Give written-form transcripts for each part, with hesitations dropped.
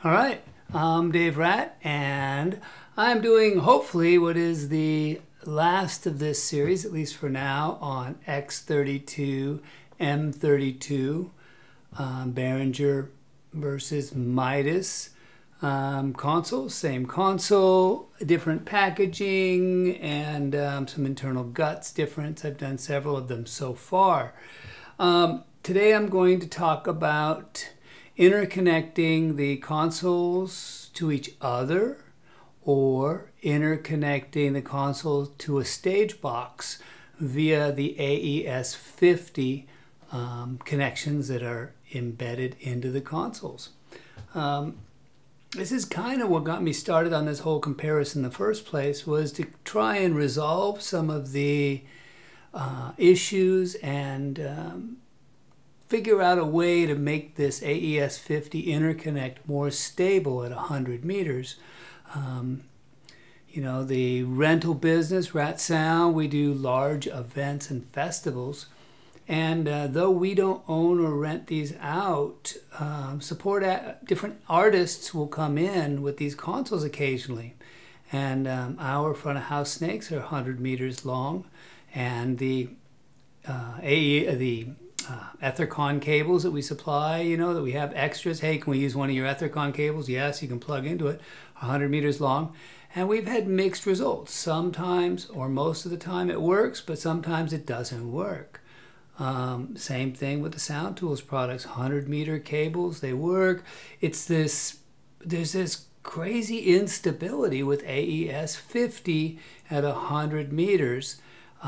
All right, I'm Dave Ratt, and I'm doing hopefully what is the last of this series, at least for now, on X32 M32 Behringer versus Midas console. Same console, different packaging, and some internal guts difference. I've done several of them so far. Today I'm going to talk about interconnecting the consoles to each other or interconnecting the console to a stage box via the AES50 connections that are embedded into the consoles. This is kind of what got me started on this whole comparison in the first place, was to try and resolve some of the issues and figure out a way to make this AES50 interconnect more stable at 100 meters. You know, the rental business, Rat Sound, we do large events and festivals. And though we don't own or rent these out, different artists will come in with these consoles occasionally. And our front of house snakes are 100 meters long. And the Ethercon cables that we supply, you know, that we have extras. Hey, can we use one of your Ethercon cables? Yes, you can plug into it. 100 meters long. And we've had mixed results. Sometimes, or most of the time, it works, but sometimes it doesn't work. Same thing with the Sound Tools products. 100-meter cables, they work. There's this crazy instability with AES50 at 100 meters.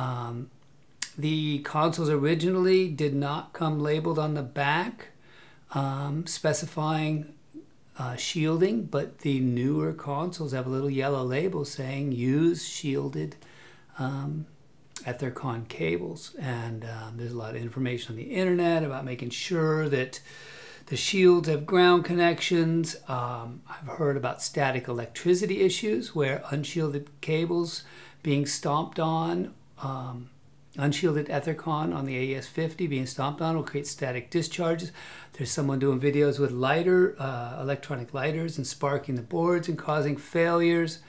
The consoles originally did not come labeled on the back specifying shielding, but the newer consoles have a little yellow label saying use shielded Ethercon cables. And there's a lot of information on the internet about making sure that the shields have ground connections. I've heard about static electricity issues where unshielded cables being stomped on, unshielded Ethercon on the AES50 being stomped on will create static discharges. There's someone doing videos with electronic lighters and sparking the boards and causing failures.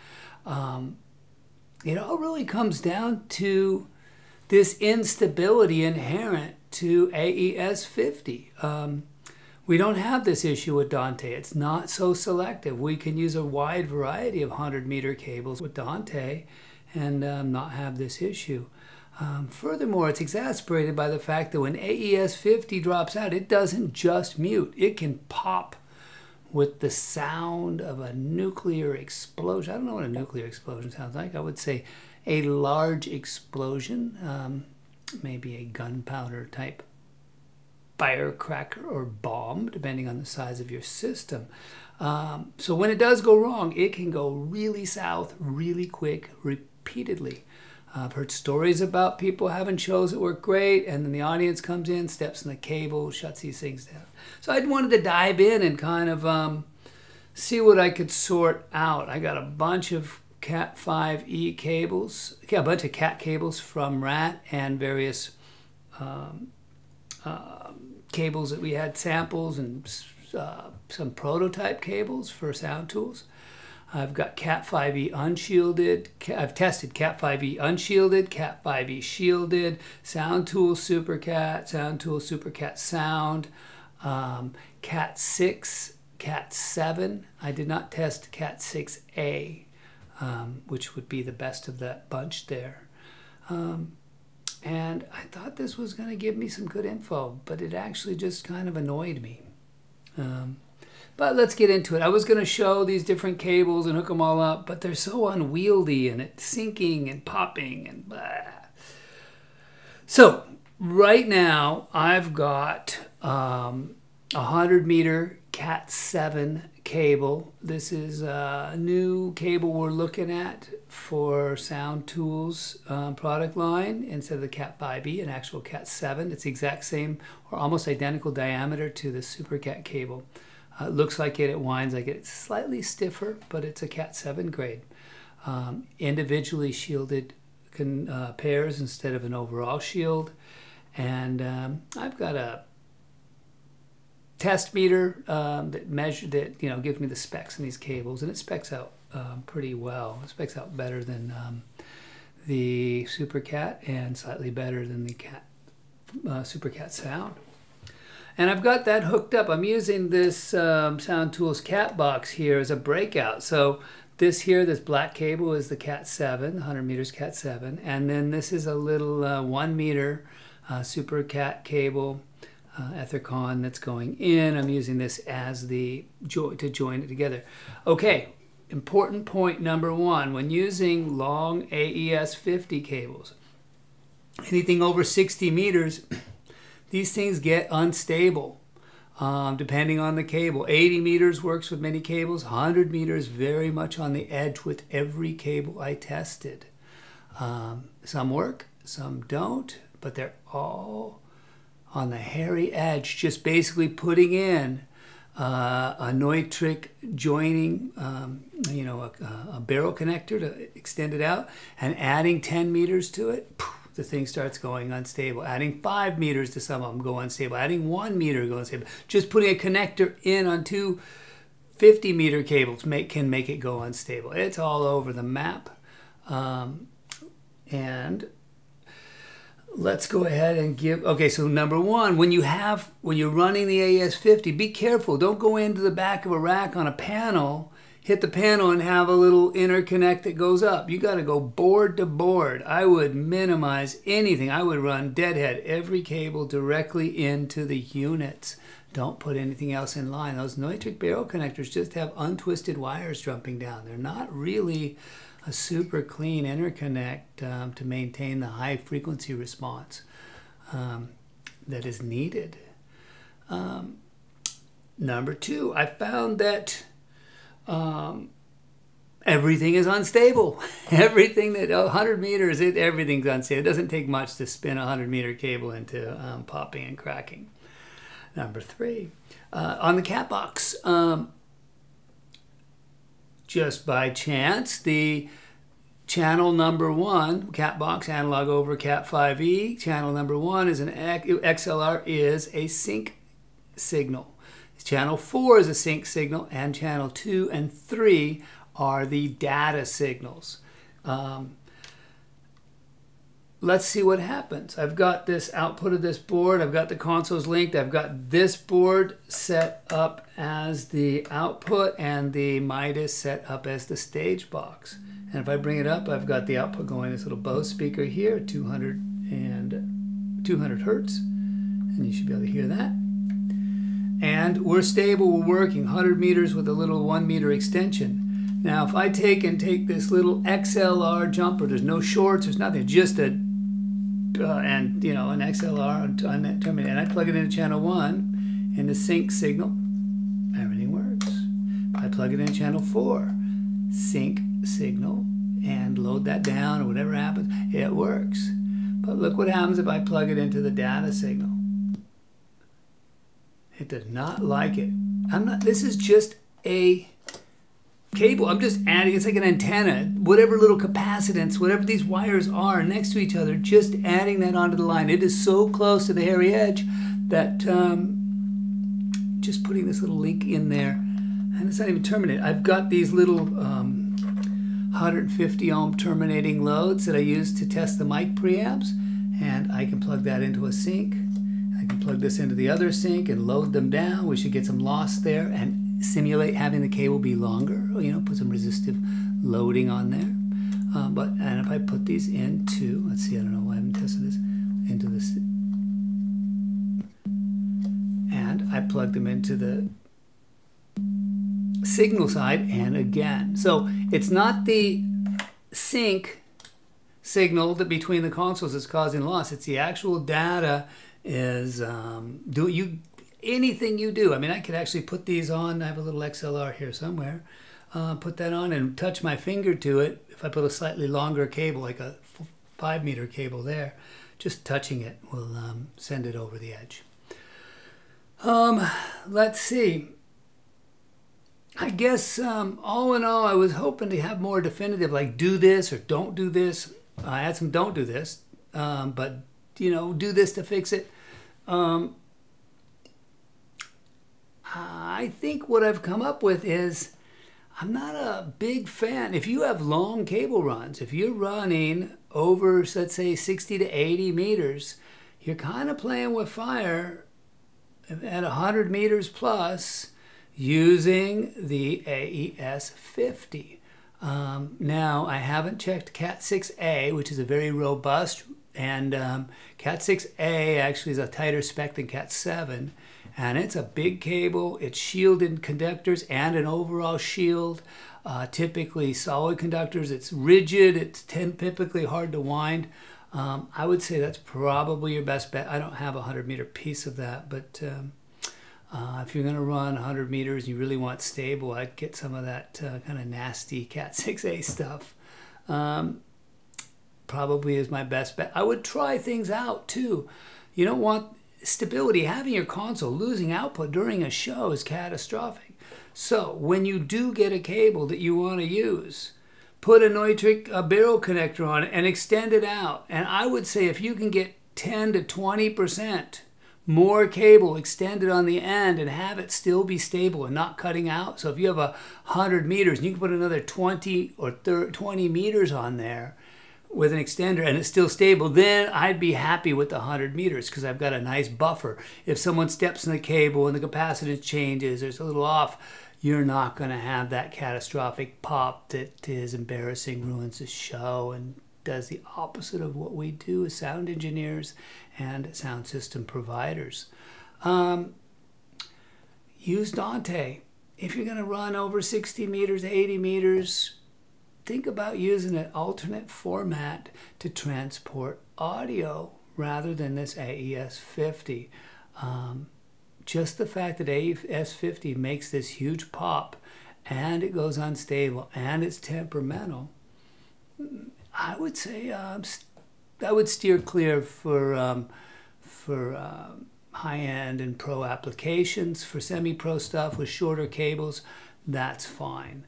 It all really comes down to this instability inherent to AES50. We don't have this issue with Dante. It's not so selective. We can use a wide variety of 100-meter cables with Dante and not have this issue. Furthermore, it's exacerbated by the fact that when AES50 drops out, it doesn't just mute. It can pop with the sound of a nuclear explosion. I don't know what a nuclear explosion sounds like. I would say a large explosion, maybe a gunpowder type firecracker or bomb, depending on the size of your system. So when it does go wrong, it can go really south, really quick, repeatedly. I've heard stories about people having shows that work great, and then the audience comes in, steps in the cable, shuts these things down. So I wanted to dive in and kind of see what I could sort out. I got a bunch of Cat 5e cables, a bunch of Cat cables from Rat, and various cables that we had samples, and some prototype cables for Sound Tools. I've got Cat 5e unshielded. I've tested Cat 5e unshielded, Cat 5e shielded, Sound Tool SuperCat, Sound Tool SuperCat Sound, Cat 6, Cat 7. I did not test Cat 6A, which would be the best of that bunch there. And I thought this was going to give me some good info, but it actually just kind of annoyed me. But let's get into it. I was going to show these different cables and hook them all up, but they're so unwieldy and it's sinking and popping and blah. So right now I've got a 100-meter Cat 7 cable. This is a new cable we're looking at for Sound Tools product line. Instead of the Cat 5e, an actual Cat 7. It's the exact same or almost identical diameter to the SuperCat cable. It looks like it winds like it. It's slightly stiffer, but it's a Cat 7 grade. Individually shielded pairs instead of an overall shield. And I've got a test meter that gives me the specs in these cables, and it specs out pretty well. It specs out better than the SuperCat and slightly better than the SuperCat sound. And I've got that hooked up. I'm using this Sound Tools cat box here as a breakout. So this here, this black cable is the Cat 7, 100 meters Cat 7. And then this is a little 1 meter SuperCat cable, Ethercon that's going in. I'm using this as to join it together. Okay, important point number 1. When using long AES50 cables, anything over 60 meters, these things get unstable depending on the cable. 80 meters works with many cables. 100 meters very much on the edge with every cable I tested. Some work, some don't, but they're all on the hairy edge, just basically putting in a nitric joining, a barrel connector to extend it out, and adding 10 meters to it. The thing starts going unstable. Adding 5 meters to some of them go unstable. Adding 1 meter go unstable. Just putting a connector in on 2 50-meter cables can make it go unstable. It's all over the map. And let's go ahead and give. Okay, so number 1, when you're running the AES50, be careful. Don't go into the back of a rack on a panel, hit the panel and have a little interconnect that goes up. You got to go board to board. I would minimize anything. I would run deadhead every cable directly into the units. Don't put anything else in line. Those nitric barrel connectors just have untwisted wires jumping down. They're not really a super clean interconnect to maintain the high frequency response that is needed. Number 2, I found that everything is unstable. Everything that 100 meters, everything's unstable. It doesn't take much to spin a 100-meter cable into popping and cracking. Number 3, on the cat box, just by chance, the channel number 1, cat box analog over cat 5e, channel number 1 is an XLR is a sync signal. Channel 4 is a sync signal, and channel 2 and 3 are the data signals. Let's see what happens. I've got this output of this board. I've got the consoles linked. I've got this board set up as the output and the Midas set up as the stage box. And if I bring it up, I've got the output going, this little Bose speaker here, 200 hertz, and you should be able to hear that. And we're stable, we're working 100 meters with a little 1 meter extension. Now, if I take this little XLR jumper, there's no shorts, there's nothing, just an XLR terminator, and I plug it into channel 1 in the sync signal, everything works. If I plug it in channel 4, sync signal, and load that down or whatever happens, it works. But look what happens if I plug it into the data signal. It does not like it. This is just a cable. I'm just adding, it's like an antenna, whatever little capacitance, whatever these wires are next to each other, just adding that onto the line. It is so close to the hairy edge that just putting this little link in there, and it's not even terminated. I've got these little 150 ohm terminating loads that I use to test the mic preamps, and I can plug that into a sync. I can plug this into the other sync and load them down. We should get some loss there and simulate having the cable be longer, put some resistive loading on there. And if I put these into, let's see, I don't know why I haven't tested this, into this, and I plug them into the signal side, and again. So it's not the sync signal that between the consoles that's causing loss. It's the actual data is anything you do. I mean, I could actually put these on. I have a little XLR here somewhere. Put that on and touch my finger to it. If I put a slightly longer cable, like a 5 meter cable there, just touching it will send it over the edge. Let's see. I guess all in all, I was hoping to have more definitive, like do this or don't do this. I had some don't do this, but do this to fix it. I think what I've come up with is I'm not a big fan. If you have long cable runs, if you're running over, let's say, 60 to 80 meters, you're kind of playing with fire at 100 meters plus using the AES50. Now, I haven't checked Cat 6A, which is a very robust, and Cat 6A actually is a tighter spec than Cat 7. And it's a big cable. It's shielded conductors and an overall shield. Typically solid conductors. It's rigid. It's typically hard to wind. I would say that's probably your best bet. I don't have a 100-meter piece of that, but if you're going to run 100 meters and you really want stable, I'd get some of that kind of nasty Cat 6A stuff. Probably is my best bet. I would try things out too. You don't want stability. Having your console losing output during a show is catastrophic. So when you do get a cable that you want to use, put a nitric barrel connector on it and extend it out. And I would say if you can get 10 to 20% more cable extended on the end and have it still be stable and not cutting out. So if you have 100 meters and you can put another 20 or 20 meters on there with an extender and it's still stable, then I'd be happy with the 100 meters because I've got a nice buffer. If someone steps in the cable and the capacitance changes, there's a little off, you're not going to have that catastrophic pop that is embarrassing, ruins the show, and does the opposite of what we do as sound engineers and sound system providers. Use Dante. If you're going to run over 60 meters, 80 meters, think about using an alternate format to transport audio rather than this AES50. Just the fact that AES50 makes this huge pop and it goes unstable and it's temperamental, I would say I would steer clear for high-end and pro applications. For semi-pro stuff with shorter cables, that's fine.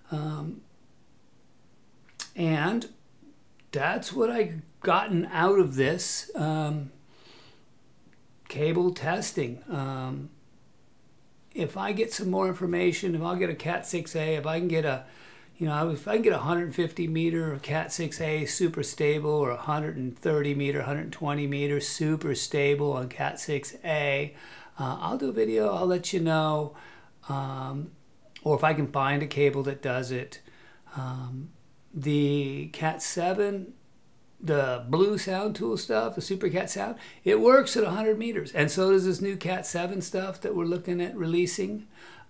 And that's what I've gotten out of this cable testing. If I get some more information, if I'll get a Cat 6A, if I can get a, if I can get a 150 meter Cat 6A super stable, or 130 meter, 120 meter super stable on Cat 6A, I'll do a video, I'll let you know. Or if I can find a cable that does it. The Cat 7, the blue sound tool stuff, the Super Cat sound, it works at 100 meters. And so does this new Cat 7 stuff that we're looking at releasing.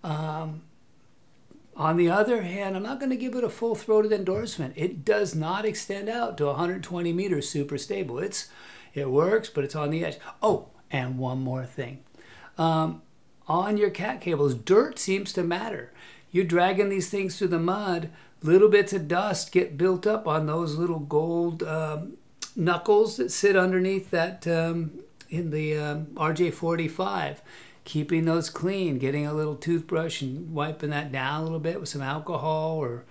On the other hand, I'm not going to give it a full-throated endorsement. It does not extend out to 120 meters super stable. It works, but it's on the edge. Oh, and one more thing. On your Cat cables, dirt seems to matter. You're dragging these things through the mud, little bits of dust get built up on those little gold knuckles that sit underneath that in the RJ45. Keeping those clean, getting a little toothbrush and wiping that down a little bit with some alcohol. Or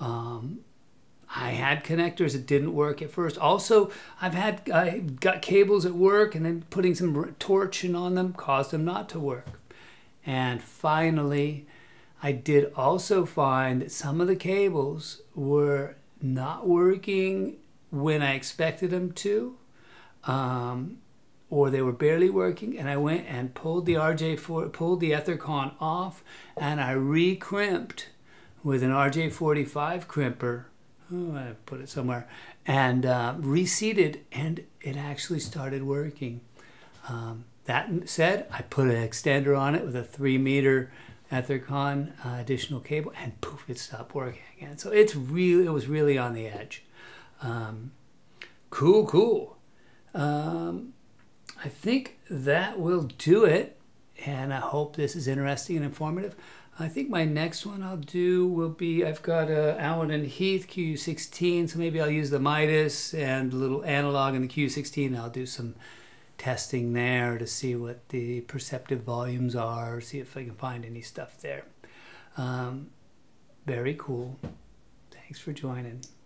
I had connectors that didn't work at first. Also, I got cables at work and then putting some torching on them caused them not to work. And finally, I did also find that some of the cables were not working when I expected them to, or they were barely working, and I went and pulled the pulled the Ethercon off, and I re-crimped with an RJ45 crimper. Oh, I put it somewhere, and reseated, and it actually started working. That said, I put an extender on it with a 3-meter Ethercon additional cable, and poof, it stopped working again. So it was really on the edge. Cool. I think that will do it, and I hope this is interesting and informative. I think my next one I'll do will be, I've got a Allen and Heath Q16, so maybe I'll use the Midas and a little analog in the Q16, and I'll do some testing there to see what the perceptive volumes are, see if I can find any stuff there. Very cool. Thanks for joining.